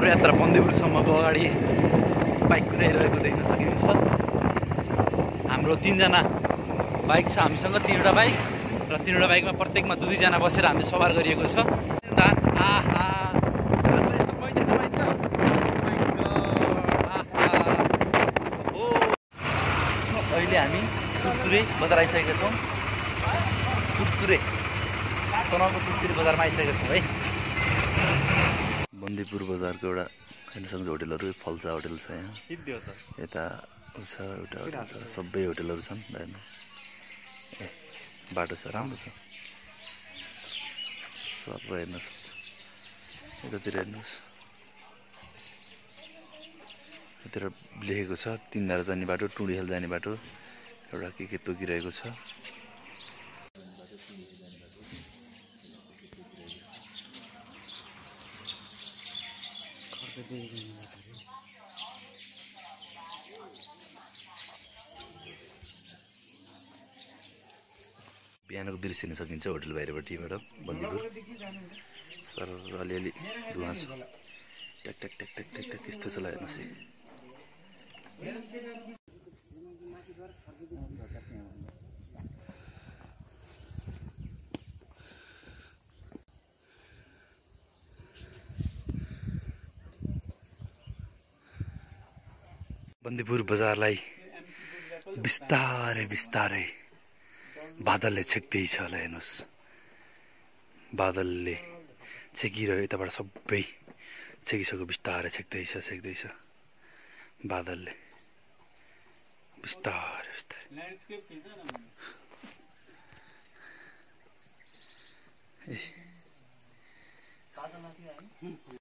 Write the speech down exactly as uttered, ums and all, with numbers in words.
यात्रा बन्दीपुरसम्मको अगाडि बाइक कुदाइरहेको देख्न सकिन्छ। हाम्रो तीनजना बाइक छ हामीसँग, तीनवटा बाइक र तीनवटा बाइकमा प्रत्येकमा दुई दुईजना बसेर हामी सवार गरिएको छ। अहिले हामी तुरतुरे बजार आइसकेका छौँ। तुरतुरे तनहुको तुरतुरे बजारमा आइसकेका छौँ है। बन्दीपुर बजारको एउटा हेर्नुसँग होटेलहरू फल्सा होटेल छ यहाँ, यता छ एउटा होटेल छ, सबै होटेलहरू छन्। हेर्नु ए बाटो छ, राम्रो छ सबै। हेर्नुहोस् यतातिर हेर्नुहोस्, यतातिर लेखेको छ तिनधारा जाने बाटो, टुँडिखेल जाने बाटो, एउटा के के तोकिरहेको छ। बिहानको दृश्य हेर्न सकिन्छ होटल बाहिरपट्टिबाट बन्दीपुर। सर अलिअलि धुवा छ, ट्याक ट्याक ट्याक ट्याक ट्याक ट्याक यस्तो चला हेर्नुहोस् है। बन्दीपुर बजारलाई बिस्तारै बिस्तारै बादलले छेक्दै छ होला। हेर्नुहोस् बादलले छेकिरह्यो, यताबाट सबै छेकिसक्यो, बिस्तारै छेक्दैछ छेक्दैछ बादलले बिस्तारै बिस्तारै।